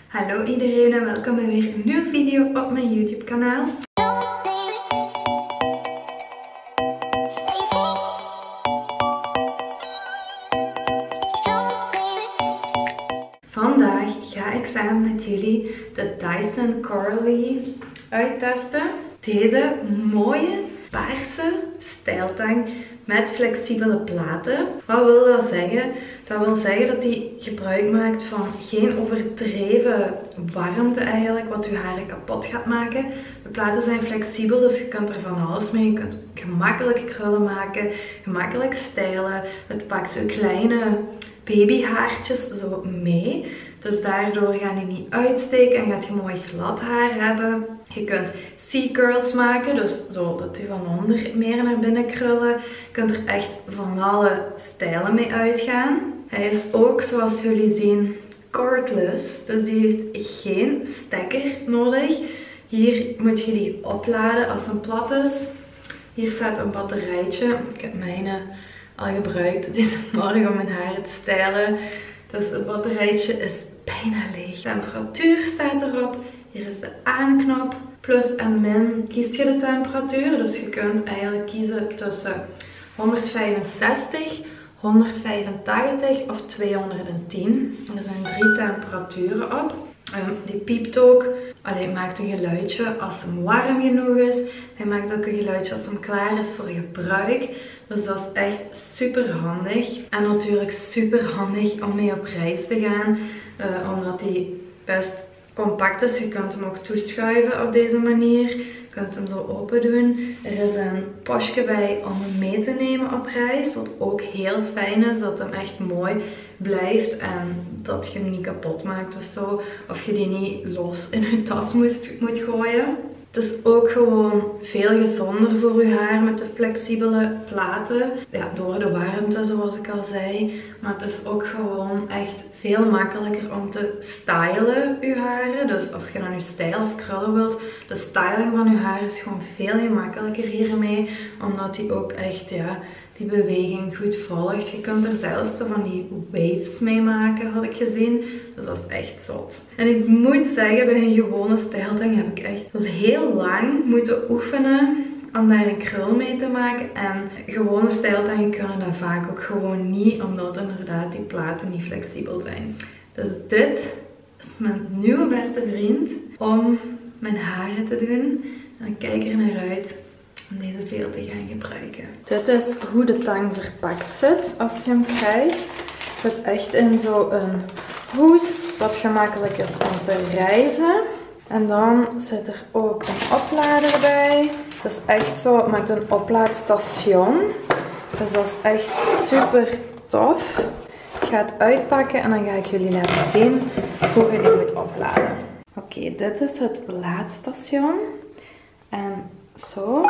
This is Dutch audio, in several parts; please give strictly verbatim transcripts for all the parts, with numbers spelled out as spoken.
Hallo iedereen en welkom bij weer een nieuwe video op mijn YouTube kanaal. Vandaag ga ik samen met jullie de Dyson Coralie uittesten. Deze mooie paarse stijltang met flexibele platen. Wat wil dat zeggen? Dat wil zeggen dat die gebruik maakt van geen overdreven warmte eigenlijk, wat je haren kapot gaat maken. De platen zijn flexibel, dus je kunt er van alles mee. Je kunt gemakkelijk krullen maken, gemakkelijk stijlen. Het pakt zo kleine babyhaartjes zo mee. Dus daardoor gaan die niet uitsteken en gaat je mooi glad haar hebben. Je kunt C-curls maken, dus zo dat die van onder meer naar binnen krullen. Je kunt er echt van alle stijlen mee uitgaan. Hij is ook, zoals jullie zien, cordless, dus die heeft geen stekker nodig. Hier moet je die opladen als een plat is. Hier staat een batterijtje. Ik heb mijne al gebruikt deze morgen om mijn haren te stijlen. Dus het batterijtje is bijna leeg. De temperatuur staat erop. Hier is de aanknop. Plus en min kies je de temperatuur. Dus je kunt eigenlijk kiezen tussen honderdvijfenzestig, honderdvijfentachtig of tweehonderdtien. Er zijn drie temperaturen op. Um, die piept ook. Allee, maakt een geluidje als hem warm genoeg is. Hij maakt ook een geluidje als hem klaar is voor gebruik. Dus dat is echt super handig. En natuurlijk super handig om mee op reis te gaan. Uh, omdat die best compact is. Je kunt hem ook toeschuiven op deze manier. Je kunt hem zo open doen. Er is een postje bij om hem mee te nemen op reis. Wat ook heel fijn is. Dat hem echt mooi blijft. En dat je hem niet kapot maakt of zo. Of je die niet los in je tas moet, moet gooien. Het is ook gewoon veel gezonder voor je haar met de flexibele platen. Ja, door de warmte zoals ik al zei. Maar het is ook gewoon echt veel makkelijker om te stylen je haren. Dus als je dan je stijl of krullen wilt, de styling van je haar is gewoon veel gemakkelijker hiermee. Omdat die ook echt, ja, die beweging goed volgt. Je kunt er zelfs zo van die waves mee maken, had ik gezien. Dus dat is echt zot. En ik moet zeggen, bij een gewone stijltang heb ik echt heel lang moeten oefenen om daar een krul mee te maken. En gewone stijltangen kunnen dat vaak ook gewoon niet, omdat inderdaad die platen niet flexibel zijn. Dus dit is mijn nieuwe beste vriend om mijn haren te doen. En ik kijk er naar uit om deze veel te gaan gebruiken. Dit is hoe de tang verpakt zit als je hem krijgt. Het zit echt in zo'n hoes, wat gemakkelijk is om te reizen. En dan zit er ook een oplader bij. Dat is echt zo met een oplaadstation. Dus dat is echt super tof. Ik ga het uitpakken en dan ga ik jullie laten zien hoe je die moet opladen. Oké, okay, dit is het laadstation. En zo.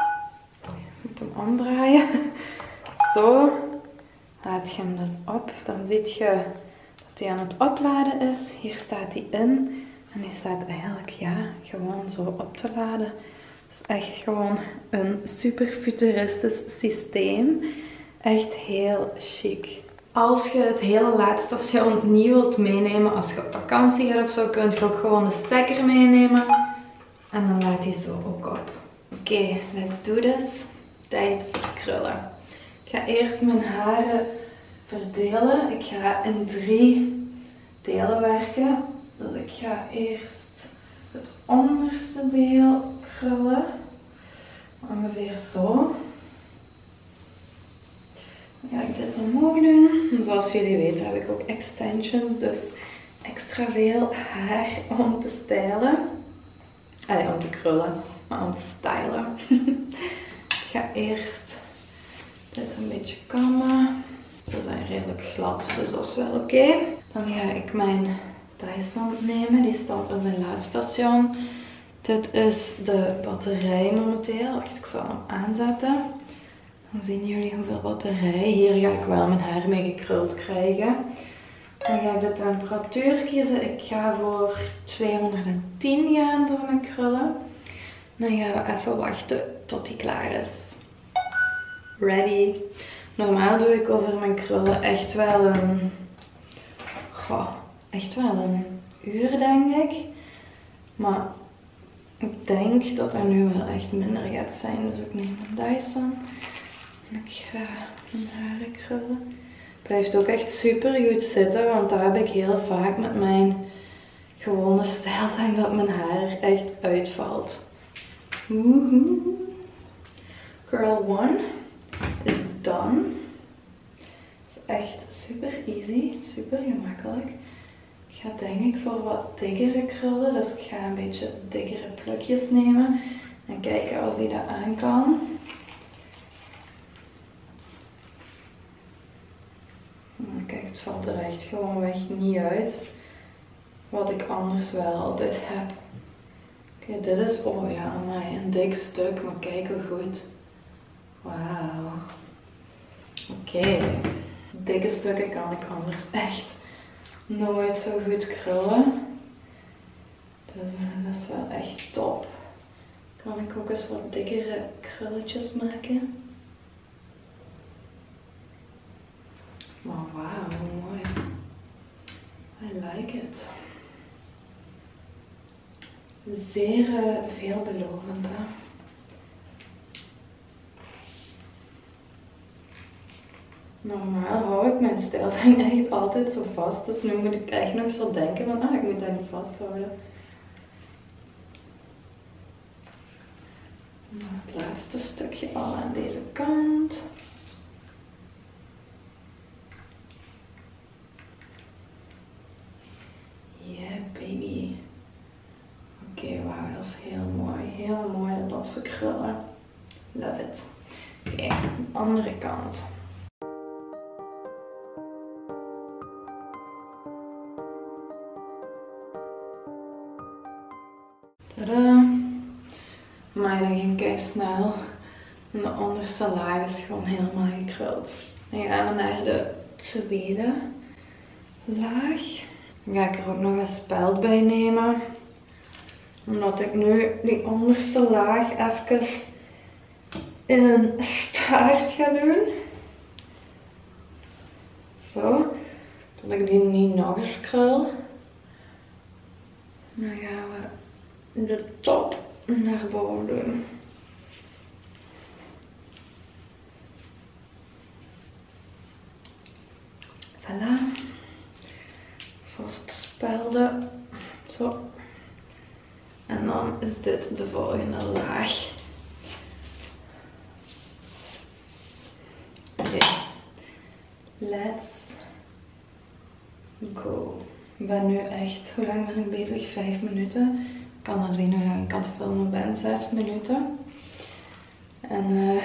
Ik moet hem omdraaien. Zo. Laat je hem dus op. Dan zie je dat hij aan het opladen is. Hier staat hij in. En die staat eigenlijk, ja, gewoon zo op te laden. Het is echt gewoon een super futuristisch systeem. Echt heel chic. Als je het hele laadstation niet wilt meenemen, als je op vakantie gaat of zo, kun je ook gewoon de stekker meenemen. En dan laat hij zo ook op. Oké, okay, let's do this. Tijd voor krullen. Ik ga eerst mijn haren verdelen. Ik ga in drie delen werken. Dus ik ga eerst het onderste deel krullen. Ongeveer zo. Dan ga ik dit omhoog doen. En zoals jullie weten heb ik ook extensions. Dus extra veel haar om te stylen. Allee, om te krullen. Maar om te stylen. Ik ga eerst dit een beetje kammen. Ze zijn redelijk glad, dus dat is wel oké. Okay. Dan ga ik mijn Dyson nemen, die staat op mijn laadstation. Dit is de batterij momenteel. Wacht, ik zal hem aanzetten. Dan zien jullie hoeveel batterij. Hier ga ik wel mijn haar mee gekruld krijgen. Dan ga ik de temperatuur kiezen. Ik ga voor tweehonderdtien gaan voor mijn krullen. Dan gaan we even wachten tot die klaar is. Ready. Normaal doe ik over mijn krullen echt wel een... Goh, echt wel een uur denk ik. Maar ik denk dat er nu wel echt minder gaat zijn. Dus ik neem een Dyson. En ik ga mijn haren krullen. Blijft ook echt super goed zitten. Want daar heb ik heel vaak met mijn gewone stijltang dat mijn haar echt uitvalt. Woehoe. Curl one is done. Het is echt super easy, super gemakkelijk. Ik ga denk ik voor wat dikkere krullen, dus ik ga een beetje dikkere plukjes nemen en kijken als die dat aan kan. Kijk, het valt er echt gewoonweg niet uit, wat ik anders wel altijd heb. Oké, okay, dit is, oh ja, amai, een dik stuk, maar kijk hoe goed. Wauw. Oké, okay. Dikke stukken kan ik anders echt nooit zo goed krullen. Dus uh, dat is wel echt top. Kan ik ook eens wat dikkere krulletjes maken. Maar wauw, hoe mooi. I like it. Zeer uh, veelbelovend, hè. Normaal hou ik mijn stijltang echt altijd zo vast, dus nu moet ik echt nog zo denken van, ah, ik moet dat niet vasthouden. Nou, het laatste stukje al aan deze kant. Yeah, baby. Oké, okay, wauw, dat is heel mooi. Heel mooie losse krullen. Love it. Oké, okay, andere kant. Tadaa! Maar dan ging ik snel. En de onderste laag is gewoon helemaal gekruld. Dan gaan we naar de tweede laag. Dan ga ik er ook nog een speld bij nemen. Omdat ik nu die onderste laag even in een staart ga doen. Zo. Dat ik die niet nog eens krul. Dan gaan we de top naar boven doen. Voilà. Vastspelden. Zo. En dan is dit de volgende laag. Oké. Okay. Let's go. Ik ben nu echt, hoe lang ben ik bezig? Vijf minuten. Ik kan dan zien hoe lang ik aan het filmen ben. Zes minuten. En uh,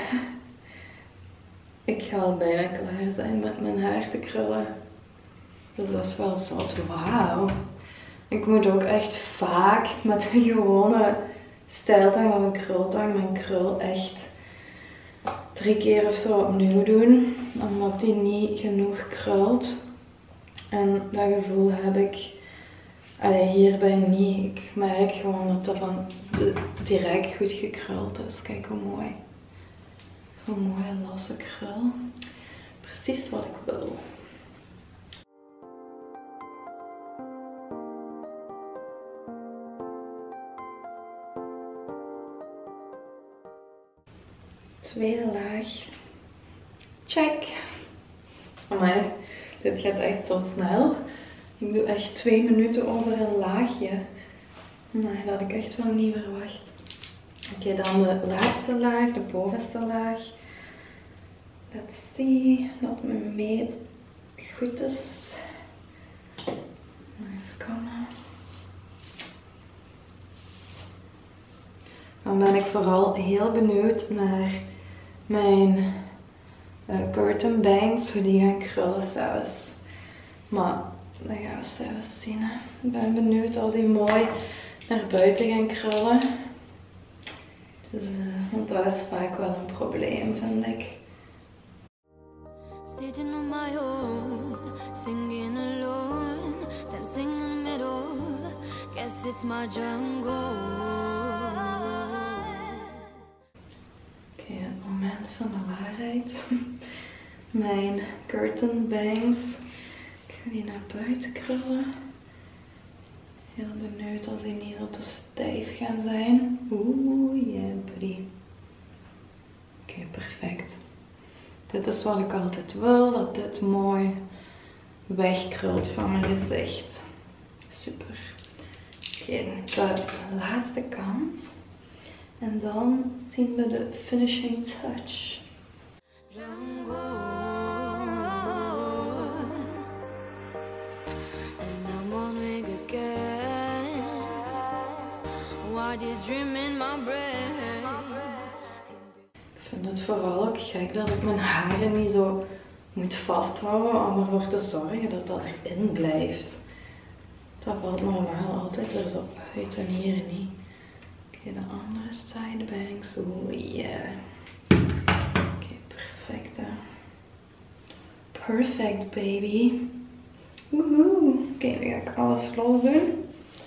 ik ga al bijna klaar zijn met mijn haar te krullen. Dus dat is wel zot. Wauw. Ik moet ook echt vaak met een gewone stijltang of een krultang mijn krul echt drie keer of zo opnieuw doen. Omdat die niet genoeg krult. En dat gevoel heb ik allee, hierbij niet. Ik merk gewoon dat dat dan direct goed gekruld is. Kijk hoe mooi. Zo'n mooie losse krul. Precies wat ik wil. Tweede laag. Check. Amai, dit gaat echt zo snel. Ik doe echt twee minuten over een laagje. Nee, dat had ik echt wel niet verwacht. Oké, okay, dan de laatste laag, de bovenste laag. Let's see, dat mijn meet goed is. Eens komen. Dan ben ik vooral heel benieuwd naar mijn uh, curtain bangs, hoe die gaan krullen zelfs. Maar dat gaan we zelfs zien. Hè. Ik ben benieuwd als die mooi naar buiten gaan krullen. Dus, uh, want dat is vaak wel een probleem, vind ik. Sitting on my own, singing alone, dancing in the middle, guess it's my jungle. Oké, okay, het moment van de waarheid. Mijn curtain bangs. Ik ga die naar buiten krullen. Heel benieuwd of die niet zo te stijf gaan zijn. Oeh, yeah, buddy. Oké, okay, perfect. Dit is wat ik altijd wil, dat dit mooi wegkrult van mijn gezicht. Super. Oké, okay, de laatste kant. En dan zien we de finishing touch. Ik vind het vooral ook gek dat ik mijn haren niet zo moet vasthouden om ervoor te zorgen dat dat erin blijft. Dat valt normaal altijd er zo uit en hier niet. Oké, okay, de andere sidebangs. Oeh, yeah. Oké, okay, perfect hè. Perfect baby. Woehoe. Oké, okay, nu ga ik alles los doen.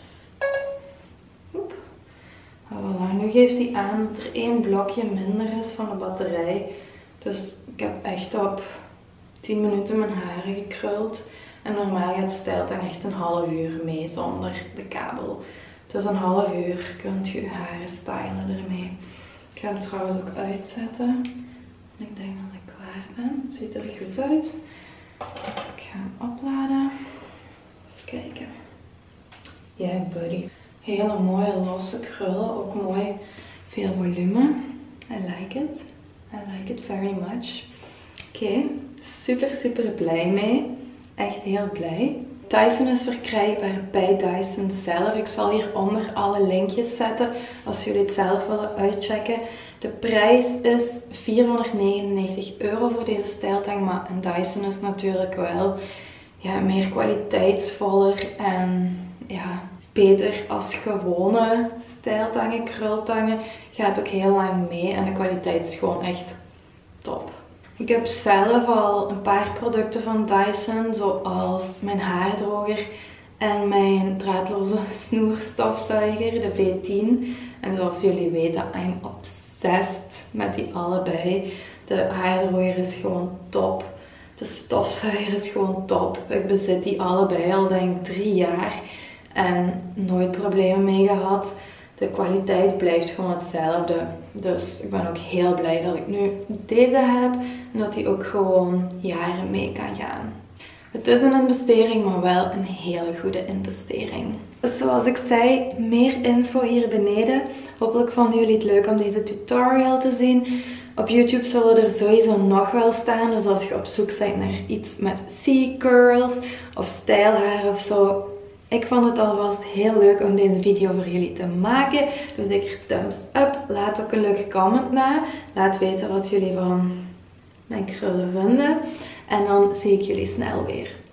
Oep. Oh, voilà. Nu geeft hij aan dat er één blokje minder is van de batterij. Dus ik heb echt op tien minuten mijn haren gekruld. En normaal gaat StyleTang echt een half uur mee zonder de kabel. Dus een half uur kunt je je haren stylen ermee. Ik ga hem trouwens ook uitzetten. En ik denk dat ik klaar ben. Het ziet er goed uit. Ik ga hem opladen. Eens kijken. Ja, yeah, buddy. Hele mooie losse krullen. Ook mooi veel volume. I like it. I like it very much. Oké, okay. super super blij mee. Echt heel blij. Dyson is verkrijgbaar bij Dyson zelf. Ik zal hieronder alle linkjes zetten als jullie het zelf willen uitchecken. De prijs is vierhonderdnegenennegentig euro voor deze StyleTang, maar een Dyson is natuurlijk wel ja, meer kwaliteitsvoller en ja, beter als gewone StyleTangen, krultangen. Gaat ook heel lang mee en de kwaliteit is gewoon echt top. Ik heb zelf al een paar producten van Dyson, zoals mijn haardroger en mijn draadloze snoerstofzuiger, de V tien. En zoals jullie weten, I'm obsessed met die allebei. De haardroger is gewoon top. De stofzuiger is gewoon top. Ik bezit die allebei al denk ik drie jaar en nooit problemen mee gehad. De kwaliteit blijft gewoon hetzelfde. Dus ik ben ook heel blij dat ik nu deze heb. En dat die ook gewoon jaren mee kan gaan. Het is een investering, maar wel een hele goede investering. Dus zoals ik zei, meer info hier beneden. Hopelijk vonden jullie het leuk om deze tutorial te zien. Op YouTube zullen er sowieso nog wel staan. Dus als je op zoek bent naar iets met C-curls of stijlhaar of zo. Ik vond het alvast heel leuk om deze video voor jullie te maken. Dus zeker thumbs up. Laat ook een leuke comment na. Laat weten wat jullie van mijn krullen vinden. En dan zie ik jullie snel weer.